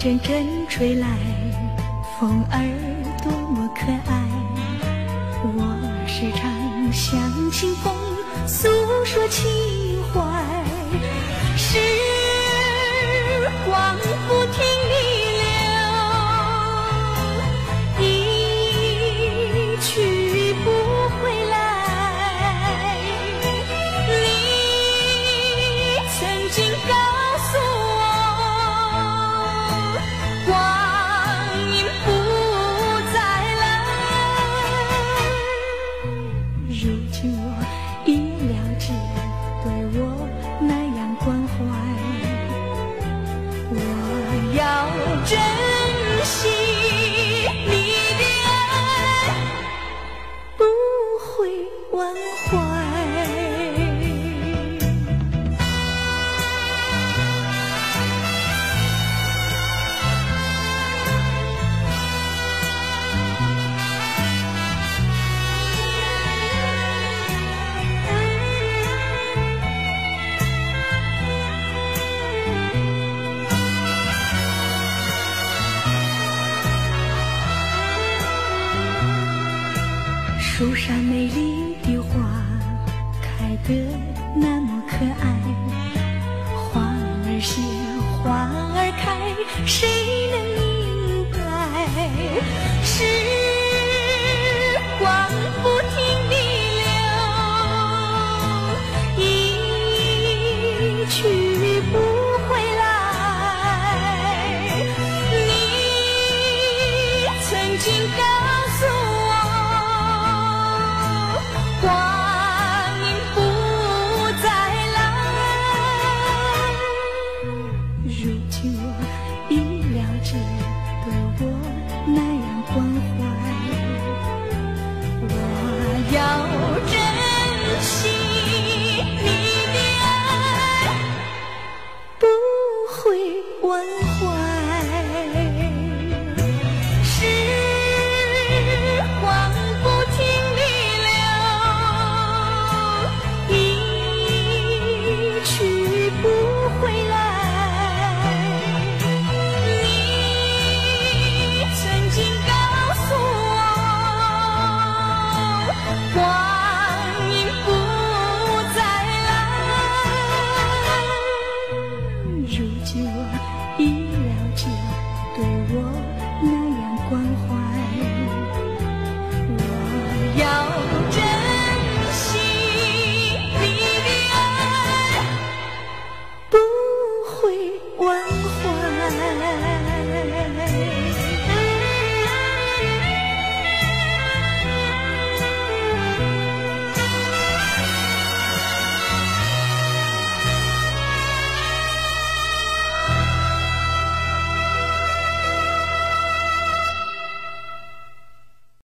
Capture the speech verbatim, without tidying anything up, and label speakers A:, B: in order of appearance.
A: 阵阵吹来，风儿多么可爱。我时常向清风诉说情怀，时光不停地流，一去不回来。你曾经告诉我，光阴不再来。如今我已了解，对我那样关怀，我要珍惜你的爱，不会忘怀。树上美丽的花开得那么可爱，花儿谢，花儿开，谁能明白？时光不停地流，一去不回来。你曾经告诉我，光阴不再来。如今我已了解，对我那样关怀，我要珍惜你的爱，不会忘怀。时光不停地流，一去不回来。你曾经告诉我，光阴不再来。如今我已了解，对我那样关怀。